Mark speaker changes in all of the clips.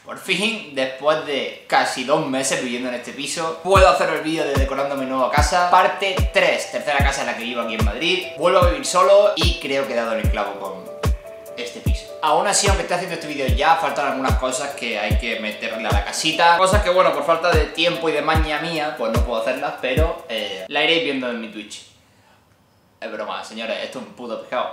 Speaker 1: Por fin, después de casi 2 meses viviendo en este piso, puedo hacer el vídeo de decorando mi nueva casa. Parte 3, tercera casa en la que vivo aquí en Madrid. Vuelvo a vivir solo y creo que he dado el clavo con este piso. Aún así, aunque esté haciendo este vídeo ya, faltan algunas cosas que hay que meterle a la casita. Cosas que, bueno, por falta de tiempo y de maña mía, pues no puedo hacerlas, pero la iréis viendo en mi Twitch. Es broma, señores, esto es un puto pescado.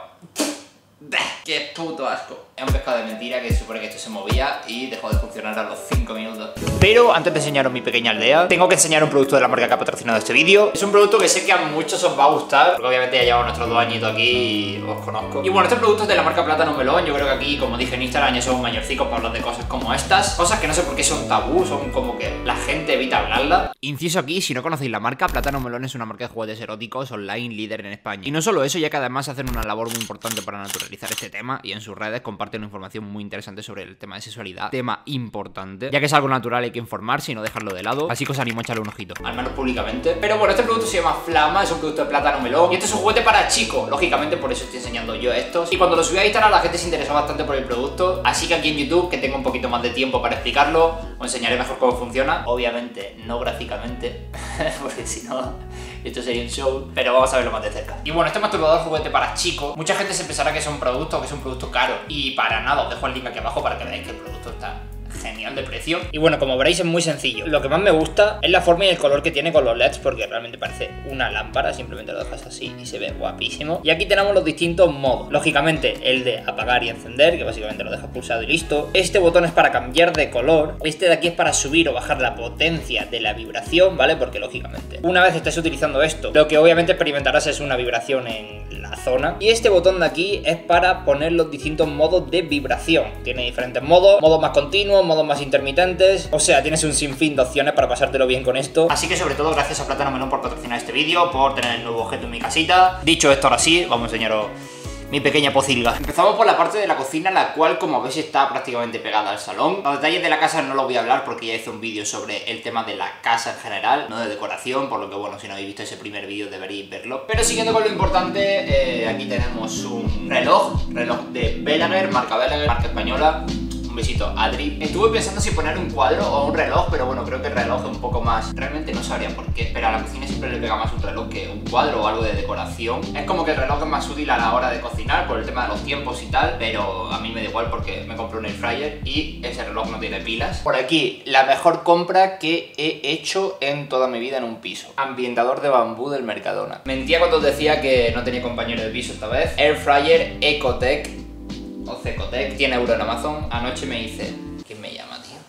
Speaker 1: ¡Qué puto asco! Es un pescado de mentira que supone que esto se movía y dejó de funcionar a los 5 minutos. Pero antes de enseñaros mi pequeña aldea, tengo que enseñar un producto de la marca que ha patrocinado este vídeo. Es un producto que sé que a muchos os va a gustar, porque obviamente ya llevamos nuestros 2 añitos aquí y os conozco. Y bueno, este producto es de la marca Plátano Melón. Yo creo que aquí, como dije en Instagram, ya somos mayorcicos para hablar de cosas como estas. Cosas que no sé por qué son tabú, son como que la gente evita hablarla. Inciso aquí, si no conocéis la marca, Plátano Melón es una marca de juguetes eróticos online líder en España. Y no solo eso, ya que además hacen una labor muy importante para naturalizar este tema y en sus redes comparten información muy interesante sobre el tema de sexualidad. Tema importante, ya que es algo natural, hay que informarse y no dejarlo de lado. Así que os animo a echarle un ojito, al menos públicamente. Pero bueno, este producto se llama Flama, es un producto de Plátano Melón y este es un juguete para chicos, lógicamente por eso estoy enseñando yo estos. Y cuando lo subí a Instagram la gente se interesó bastante por el producto, así que aquí en YouTube, que tengo un poquito más de tiempo para explicarlo, os enseñaré mejor cómo funciona. Obviamente no gráficamente porque si no esto sería un show, pero vamos a verlo más de cerca. Y bueno, este masturbador juguete para chicos, mucha gente se pensará que es un producto caro, y para nada, os dejo el link aquí abajo para que veáis que el producto está genial de precio. Y bueno, como veréis es muy sencillo. Lo que más me gusta es la forma y el color que tiene con los LEDs, porque realmente parece una lámpara, simplemente lo dejas así y se ve guapísimo. Y aquí tenemos los distintos modos, lógicamente el de apagar y encender, que básicamente lo dejas pulsado y listo. Este botón es para cambiar de color, este de aquí es para subir o bajar la potencia de la vibración, ¿vale? Porque lógicamente una vez estés utilizando esto, lo que obviamente experimentarás es una vibración en la zona. Y este botón de aquí es para poner los distintos modos de vibración. Tiene diferentes modos, modos más continuos, modos más intermitentes, o sea, tienes un sinfín de opciones para pasártelo bien con esto. Así que sobre todo gracias a Plátano Melón por patrocinar este vídeo, por tener el nuevo objeto en mi casita. Dicho esto, ahora sí, vamos a enseñaros mi pequeña pocilga. Empezamos por la parte de la cocina, la cual, como veis, está prácticamente pegada al salón. Los detalles de la casa no los voy a hablar porque ya hice un vídeo sobre el tema de la casa en general, no de decoración, por lo que bueno, si no habéis visto ese primer vídeo deberíais verlo. Pero siguiendo con lo importante, aquí tenemos un reloj de Belaguer, marca Belaguer, marca española. Besito, Adri. Estuve pensando si poner un cuadro o un reloj, pero bueno, creo que el reloj es un poco más... Realmente no sabría por qué, pero a la cocina siempre le pega más un reloj que un cuadro o algo de decoración. Es como que el reloj es más útil a la hora de cocinar por el tema de los tiempos y tal, pero a mí me da igual porque me compré un air fryer y ese reloj no tiene pilas. Por aquí, la mejor compra que he hecho en toda mi vida en un piso. Ambientador de bambú del Mercadona. Mentía cuando os decía que no tenía compañero de piso esta vez. Air fryer Ecotec o Cecotec, 100 € en Amazon. Anoche me hice... ¿Quién me llama, tío?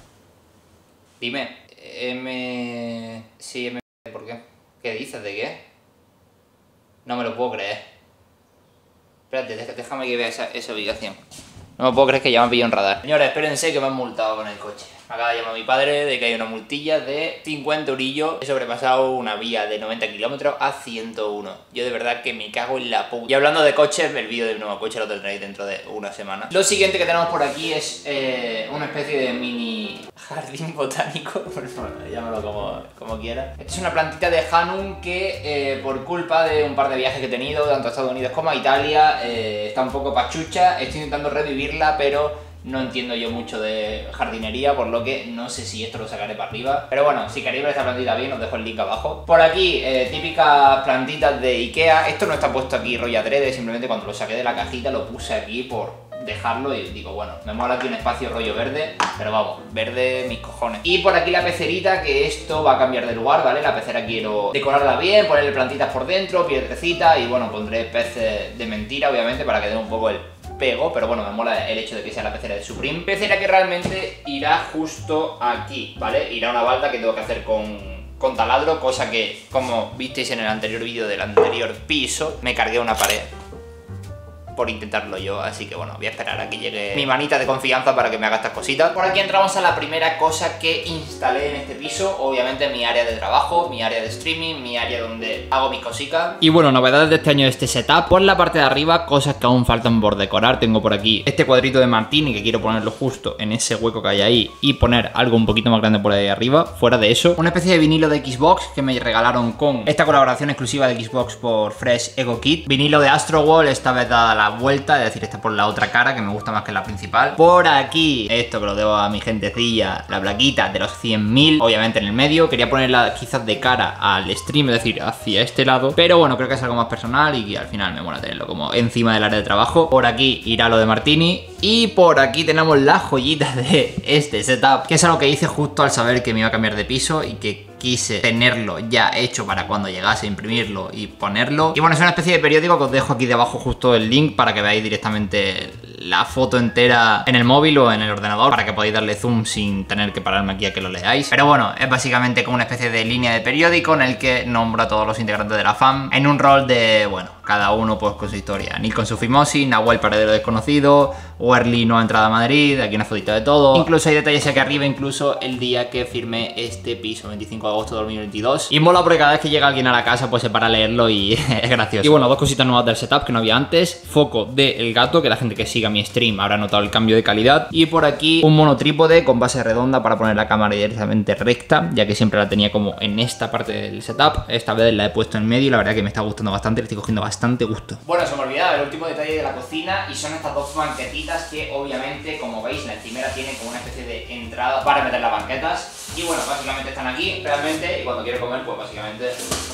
Speaker 1: Dime. Sí, ¿por qué? ¿Qué dices? ¿De qué? No me lo puedo creer. Espérate, déjame que vea esa ubicación. No me puedo creer que ya me han pillado en radar. Señores, espérense que me han multado con el coche. Me acaba de llamar mi padre de que hay una multilla de 50 eurillos. He sobrepasado una vía de 90 kilómetros a 101. Yo de verdad que me cago en la puta. Y hablando de coches, el vídeo del nuevo coche lo tendréis dentro de una semana. Lo siguiente que tenemos por aquí es una especie de mini jardín botánico. Llámalo como quieras. Esta es una plantita de Hanum que por culpa de un par de viajes que he tenido, tanto a Estados Unidos como a Italia, está un poco pachucha. Estoy intentando revivirla, pero no entiendo yo mucho de jardinería, por lo que no sé si esto lo sacaré para arriba. Pero bueno, si queréis ver esta plantita bien, os dejo el link abajo. Por aquí, típicas plantitas de Ikea. Esto no está puesto aquí rollo adrede, simplemente cuando lo saqué de la cajita lo puse aquí por dejarlo y digo, bueno, me mola aquí un espacio rollo verde, pero vamos, verde mis cojones. Y por aquí la pecerita, que esto va a cambiar de lugar, ¿vale? La pecera quiero decorarla bien, ponerle plantitas por dentro, piedrecita y bueno, pondré peces de mentira, obviamente, para que dé un poco el pego, pero bueno, me mola el hecho de que sea la pecera de Supreme. Pecera que realmente irá justo aquí, ¿vale? Irá una balda que tengo que hacer con taladro, cosa que, como visteis en el anterior vídeo del anterior piso, me cargué una pared por intentarlo yo, así que bueno, voy a esperar a que llegue mi manita de confianza para que me haga estas cositas. Por aquí entramos a la primera cosa que instalé en este piso, obviamente mi área de trabajo, mi área de streaming, mi área donde hago mis cositas. Y bueno, novedades de este año de este setup. Por la parte de arriba, cosas que aún faltan por decorar. Tengo por aquí este cuadrito de Martini que quiero ponerlo justo en ese hueco que hay ahí y poner algo un poquito más grande por ahí arriba. Fuera de eso, una especie de vinilo de Xbox que me regalaron con esta colaboración exclusiva de Xbox por Fresh Ego Kit. Vinilo de Astro World, esta vez dada la vuelta, es decir, esta por la otra cara, que me gusta más que la principal. Por aquí, esto que lo debo a mi gentecilla, la plaquita de los 100.000, obviamente en el medio. Quería ponerla quizás de cara al stream, es decir, hacia este lado, pero bueno, creo que es algo más personal y que al final me mola tenerlo como encima del área de trabajo. Por aquí irá lo de Martini. Y por aquí tenemos las joyitas de este setup, que es algo que hice justo al saber que me iba a cambiar de piso y que quise tenerlo ya hecho para cuando llegase, imprimirlo y ponerlo. Y bueno, es una especie de periódico que os dejo aquí debajo justo el link para que veáis directamente la foto entera en el móvil o en el ordenador, para que podáis darle zoom sin tener que pararme aquí a que lo leáis. Pero bueno, es básicamente como una especie de línea de periódico en el que nombro a todos los integrantes de la fam en un rol de, bueno, cada uno pues con su historia. Nick con su fimosis, Nahuel paradero desconocido, Werly no entrada a Madrid, aquí una fotito de todo. Incluso hay detalles aquí arriba, incluso el día que firmé este piso, 25 de agosto de 2022. Y mola porque cada vez que llega alguien a la casa pues se para a leerlo y es gracioso. Y bueno, dos cositas nuevas del setup que no había antes. Foco del gato, que la gente que siga mi stream habrá notado el cambio de calidad. Y por aquí un monotrípode con base redonda para poner la cámara directamente recta, ya que siempre la tenía como en esta parte del setup. Esta vez la he puesto en medio y la verdad que me está gustando bastante, le estoy cogiendo bastante gusto. Bueno, se me olvidaba el último detalle de la cocina y son estas dos banquetitas que obviamente, como veis, la primera tiene como una especie de entrada para meter las banquetas. Y bueno, básicamente están aquí realmente y cuando quiero comer pues básicamente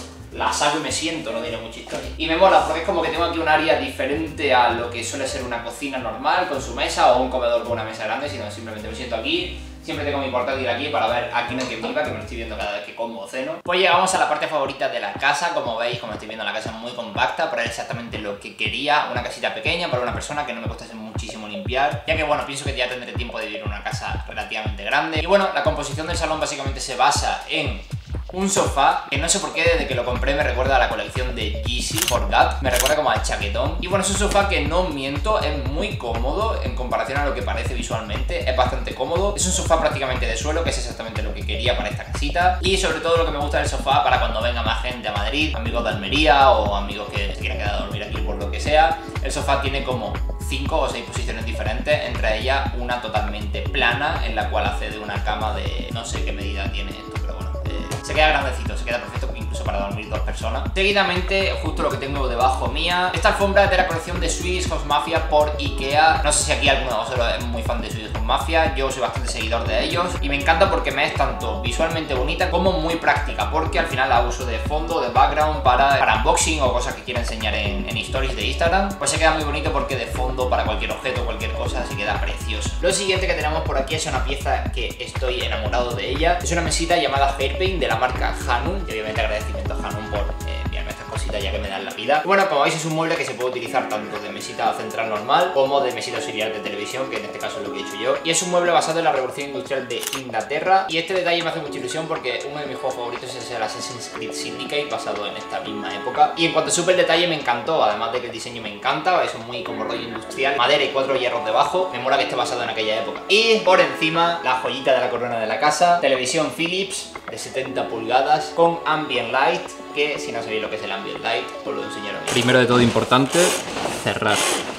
Speaker 1: la saco y me siento, no tiene mucha historia. Y me mola porque es como que tengo aquí un área diferente a lo que suele ser una cocina normal con su mesa o un comedor con una mesa grande, sino simplemente me siento aquí. Siempre tengo mi portátil aquí para ver a quién es que viva, que me lo estoy viendo cada vez que como o ceno. Pues llegamos a la parte favorita de la casa. Como veis, como estoy viendo, la casa es muy compacta, pero es exactamente lo que quería. Una casita pequeña para una persona que no me costase muchísimo limpiar, ya que bueno, pienso que ya tendré tiempo de vivir en una casa relativamente grande. Y bueno, la composición del salón básicamente se basa en un sofá que no sé por qué desde que lo compré me recuerda a la colección de Yeezy por Gap, me recuerda como al chaquetón. Y bueno, es un sofá que no miento, es muy cómodo en comparación a lo que parece visualmente, es bastante cómodo. Es un sofá prácticamente de suelo, que es exactamente lo que quería para esta casita. Y sobre todo lo que me gusta del sofá para cuando venga más gente a Madrid, amigos de Almería o amigos que se quieran quedar a dormir aquí por lo que sea. El sofá tiene como 5 o 6 posiciones diferentes, entre ellas una totalmente plana en la cual hace de una cama de no sé qué medida tiene esto, pero bueno, se queda grandecito, se queda perfecto incluso para dormir dos personas. Seguidamente, justo lo que tengo debajo mía, esta alfombra es de la colección de Swedish House Mafia por Ikea. No sé si aquí alguno de vosotros es muy fan de Swedish House Mafia, yo soy bastante seguidor de ellos y me encanta porque me es tanto visualmente bonita como muy práctica, porque al final la uso de fondo, de background para unboxing o cosas que quiera enseñar en stories de Instagram. Pues se queda muy bonito porque de fondo para cualquier objeto, cualquier cosa, se queda precioso. Lo siguiente que tenemos por aquí es una pieza que estoy enamorado de ella. Es una mesita llamada Hairpaint de la marca Hanum, y obviamente agradecimiento a Hanum por enviarme estas cositas ya que me dan la vida. Y bueno, como veis es un mueble que se puede utilizar tanto de mesita central normal como de mesita auxiliar de televisión, que en este caso es lo que he hecho yo. Y es un mueble basado en la revolución industrial de Inglaterra. Y este detalle me hace mucha ilusión porque uno de mis juegos favoritos es el Assassin's Creed Syndicate, basado en esta misma época. Y en cuanto supe el detalle me encantó, además de que el diseño me encanta, es muy como rollo industrial, madera y 4 hierros debajo. Me mola que esté basado en aquella época. Y por encima, la joyita de la corona de la casa, televisión Philips de 70 pulgadas con ambient light, que si no sabéis lo que es el ambient light, os lo enseñaré. Primero de todo importante, cerrar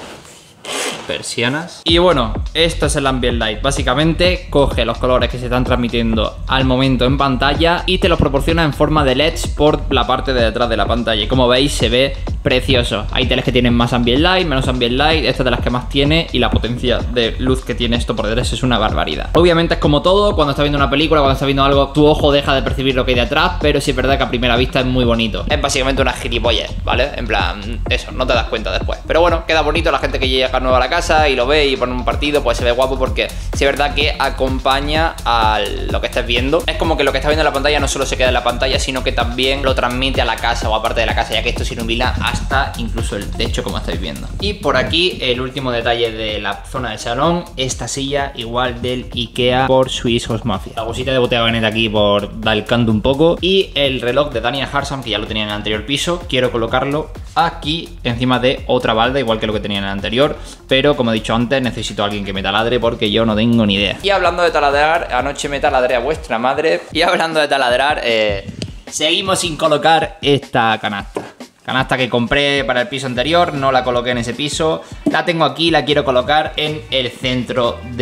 Speaker 1: persianas. Y bueno, esto es el ambient light. Básicamente coge los colores que se están transmitiendo al momento en pantalla y te los proporciona en forma de LEDs por la parte de detrás de la pantalla. Y como veis se ve precioso. Hay teles que tienen más ambient light, menos ambient light, esta es de las que más tiene y la potencia de luz que tiene esto por detrás es una barbaridad. Obviamente es como todo, cuando estás viendo una película, cuando estás viendo algo, tu ojo deja de percibir lo que hay detrás, pero sí es verdad que a primera vista es muy bonito. Es básicamente una gilipollez, ¿vale? En plan, eso, no te das cuenta después. Pero bueno, queda bonito, la gente que llega nueva a la casa y lo ve y pone un partido, pues se ve guapo porque sí es verdad que acompaña a lo que estés viendo. Es como que lo que estás viendo en la pantalla no solo se queda en la pantalla, sino que también lo transmite a la casa o aparte de la casa, ya que esto se ilumina hasta incluso el techo, como estáis viendo. Y por aquí el último detalle de la zona del salón, esta silla igual del Ikea por Swedish House Mafia. La bolsita de botella veneta aquí por dar el canto un poco y el reloj de Daniel Harsam, que ya lo tenía en el anterior piso, quiero colocarlo aquí encima de otra balda, igual que lo que tenía en el anterior, pero como he dicho antes, necesito a alguien que me taladre porque yo no tengo ni idea. Y hablando de taladrar, anoche me taladré a vuestra madre. Y hablando de taladrar, seguimos sin colocar esta canasta. Canasta que compré para el piso anterior, no la coloqué en ese piso. La tengo aquí, la quiero colocar en el centro del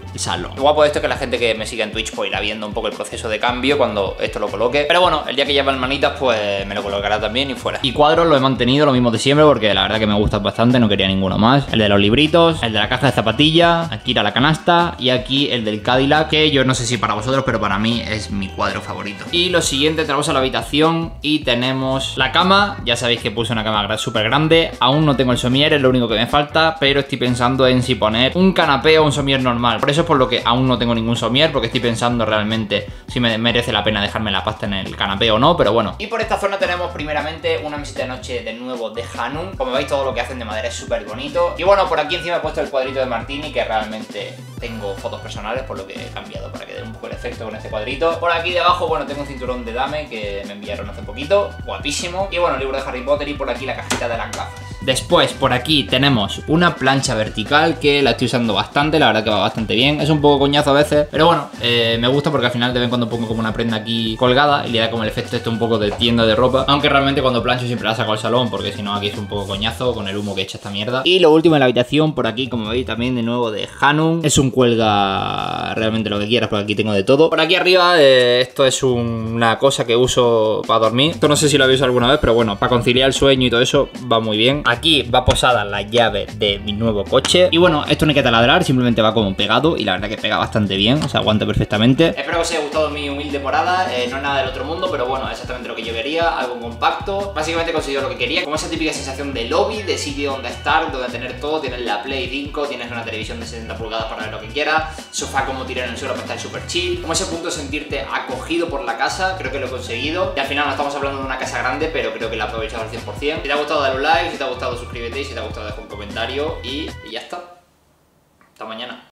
Speaker 1: salón. Lo guapo de esto es que la gente que me siga en Twitch pues irá viendo un poco el proceso de cambio cuando esto lo coloque. Pero bueno, el día que lleva el manitas pues me lo colocará también y fuera. Y cuadros lo he mantenido lo mismo de siempre porque la verdad que me gustan bastante, no quería ninguno más. El de los libritos, el de la caja de zapatillas, aquí era la canasta y aquí el del Cadillac, que yo no sé si para vosotros, pero para mí es mi cuadro favorito. Y lo siguiente, entramos a la habitación y tenemos la cama. Ya sabéis que puse una cama súper grande. Aún no tengo el somier, es lo único que me falta, pero estoy pensando en si poner un canapé o un somier normal. Por eso es por lo que aún no tengo ningún somier, porque estoy pensando realmente si me merece la pena dejarme la pasta en el canapé o no, pero bueno. Y por esta zona tenemos primeramente una mesita de noche de nuevo de Hanum. Como veis, todo lo que hacen de madera es súper bonito. Y bueno, por aquí encima he puesto el cuadrito de Martini, que realmente tengo fotos personales, por lo que he cambiado para que dé un poco el efecto con este cuadrito. Por aquí debajo, bueno, tengo un cinturón de dame que me enviaron hace poquito, guapísimo. Y bueno, el libro de Harry Potter y por aquí la cajita de las gafas. Después, por aquí tenemos una plancha vertical que la estoy usando bastante, la verdad que va bastante bien. Es un poco coñazo a veces, pero bueno, me gusta porque al final de vez en cuando pongo como una prenda aquí colgada y le da como el efecto este un poco de tienda de ropa. Aunque realmente cuando plancho siempre la saco al salón, porque si no aquí es un poco coñazo con el humo que echa esta mierda. Y lo último en la habitación, por aquí, como veis, también de nuevo de Hanum. Es un cuelga realmente lo que quieras, porque aquí tengo de todo. Por aquí arriba, esto es una cosa que uso para dormir. Esto no sé si lo habéis usado alguna vez, pero bueno, para conciliar el sueño y todo eso va muy bien. Aquí va posada la llave de mi nuevo coche. Y bueno, esto no hay que taladrar, simplemente va como pegado. Y la verdad que pega bastante bien, o sea, aguanta perfectamente. Espero que os haya gustado mi humilde morada. No es nada del otro mundo, pero bueno, exactamente lo que yo quería. Algo compacto. Básicamente he conseguido lo que quería. Como esa típica sensación de lobby, de sitio donde estar, donde tener todo. Tienes la Play 5, tienes una televisión de 60 pulgadas para ver lo que quieras. Sofá como tirar en el suelo para estar súper chill. Como ese punto de sentirte acogido por la casa, creo que lo he conseguido. Y al final no estamos hablando de una casa grande, pero creo que la he aprovechado al 100%. Si te ha gustado, dale un like. Si te ha gustado, suscríbete. Y si te ha gustado, deja un comentario. Y ya está. Hasta mañana.